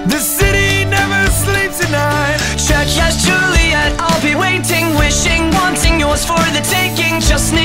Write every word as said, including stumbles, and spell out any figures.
The city never sleeps at night. Check, yes, Juliet, I'll be waiting, wishing, wanting, yours for the taking. Just